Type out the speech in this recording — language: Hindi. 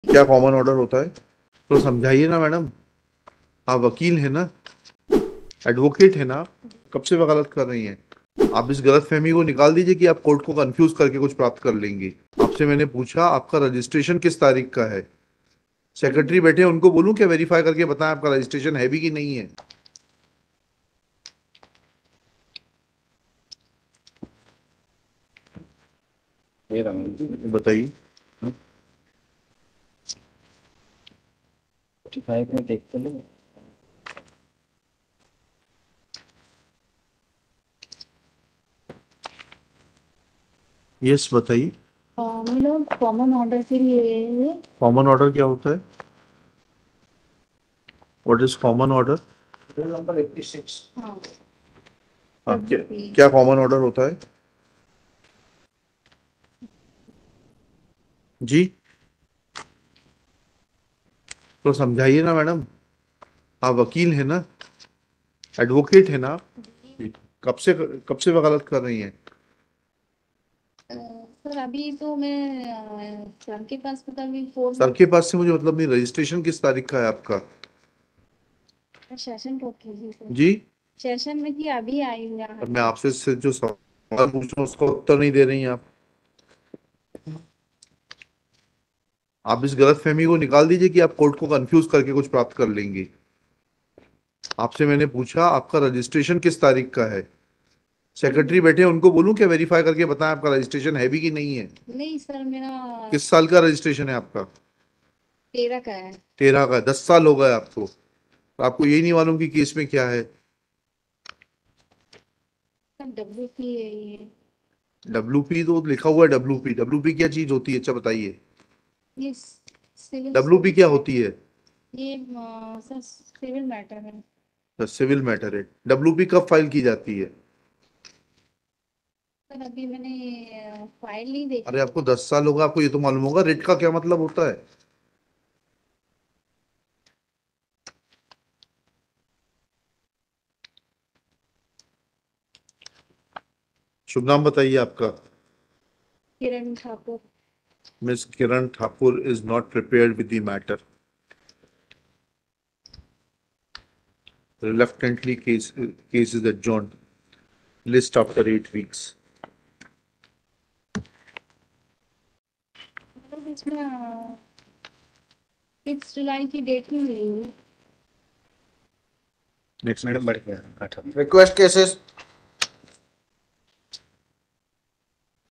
क्या कॉमन ऑर्डर होता है? तो समझाइए ना मैडम। आप वकील है ना, एडवोकेट है ना, कब से वकालत कर रही हैं? आप इस गलतफहमी को निकाल दीजिए कि आप कोर्ट को कंफ्यूज करके कुछ प्राप्त कर लेंगी। आपसे मैंने पूछा आपका रजिस्ट्रेशन किस तारीख का है। सेक्रेटरी बैठे हैं, उनको बोलूं क्या वेरीफाई करके बताएं आपका रजिस्ट्रेशन है भी कि नहीं है? ये रहा बताइए। 45 में देखते लो। यस बताइए। मतलब कॉमन ऑर्डर के लिए कॉमन ऑर्डर क्या होता है? What is common order? Number 86। हाँ क्या कॉमन ऑर्डर होता है जी? तो समझाइए ना मैडम। आप वकील है ना, एडवोकेट है ना, कब से वकालत कर रही हैं? सर अभी तो मैं सर के पास पता नहीं फोन सर के पास से मुझे मतलब नहीं, रजिस्ट्रेशन किस तारीख का है आपका? सेशन को की सर जी। सेशन में कि अभी आई हूँ यहाँ अब मैं पे। आपसे जो सवाल पूछ रहा हूँ उसका उत्तर नहीं दे रही हैं आप। आप इस गलतफहमी को निकाल दीजिए कि आप कोर्ट को कंफ्यूज करके कुछ प्राप्त कर लेंगी। आपसे मैंने पूछा आपका रजिस्ट्रेशन किस तारीख का है। सेक्रेटरी बैठे हैं, उनको बोलूं क्या वेरीफाई करके बताएं आपका रजिस्ट्रेशन है भी कि नहीं है? नहीं सर मेरा किस साल का रजिस्ट्रेशन है आपका? 13 का है। 13 का। 10 साल हो गए आपको, तो आपको यही नहीं मालूम कि केस में क्या है? सर WP है ये। डब्ल्यूपी तो लिखा हुआ है। डब्ल्यूपी डब्ल्यूपी क्या चीज होती है, अच्छा बताइए। ये सिविल डब्ल्यूपी क्या होती है? ये सर सिविल मैटर है। सिविल मैटर है। डब्ल्यूपी कब फाइल की जाती है? सर अभी मैंने फाइल नहीं देखी। अरे आपको 10 साल होगा, आपको ये तो मालूम होगा रिट का क्या मतलब होता है। शुभ नाम बताइए आपका। Kiran Thakur. Miss Kiran Thakur is not prepared with the matter. Reluctantly, case is adjourned. List after 8 weeks. मतलब इसमें 6 जुलाई की डेट नहीं मिली। Next madam case. बढ़ गया 8। Request cases